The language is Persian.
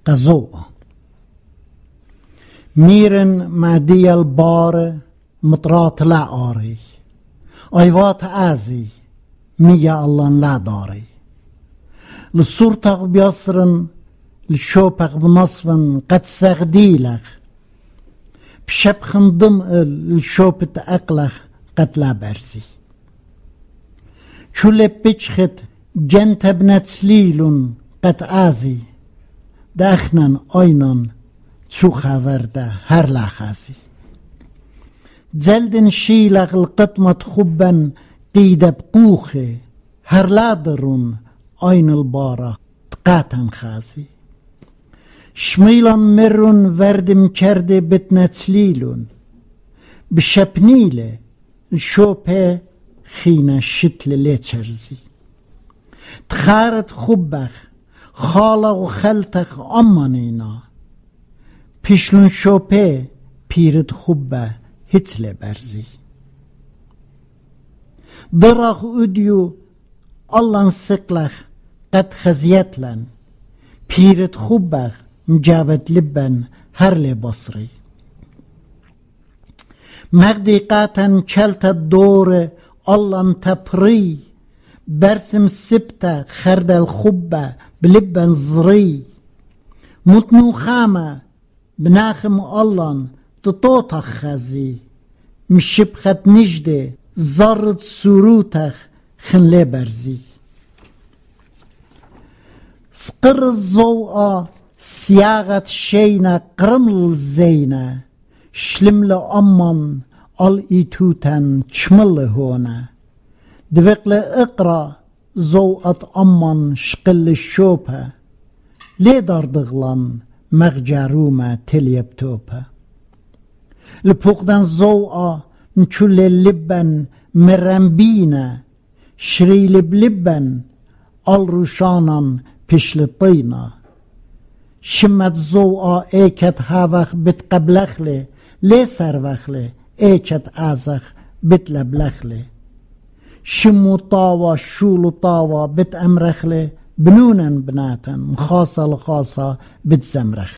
قزوء ميرن معدي البار مطرات لا آري ايوات عازي ميا الله لا داري للصورتك بيصرن للشوبك بنصفن قد سغديلك بشبخن ضمء للشوبة أقلخ قد لا برسي شو بيشخت جنت ابنت سليل قد آزي داخنن اينن شو خاورده هر لاخاسي زلدن شيلغ القطمة خبن قيدة بقوخي هر لادرون اين البارة تقاتن خاسي شميلان مرون وردم کرده بتنت سليلون بشپنيله الشوبه خينه شتل ليتشرزي تخارت خبخ خالا و خلتخ امانينا پیشلون شوپه پیرت خوبه هتل برزي ضرق اديو الله سقلخ قد خزيتلن پیرت خوبه مجاوت لبن هر لبصري مغدي قاتن چلت الدور الله تبري برسم سبته خرد الخبه بلبن زري متنو خامه بناخم الله تطوطخ خزي مشبخت نجده زارت سروتخ خنلي برزي سقر الزوء سياغت شينا قرمل زينة شلمل أمان الإيتوتن شمل هونا دوقل اقرأ زوءت أمان شقل الشوبة لي دردغلان مغجاروما تليبتوبا لبوقدن زوء نشل اللبن مرنبينا شريل بلبن الروشانا بشلطينا شمت زوء ايكت هاوخ بتقبلخلي لي سروخلي ايكت ازخ بتلبلخلي شمو طاوة شولو طاوة بتأمرخلي بنونا بناتا مخاصة لخاصة بتزمرخ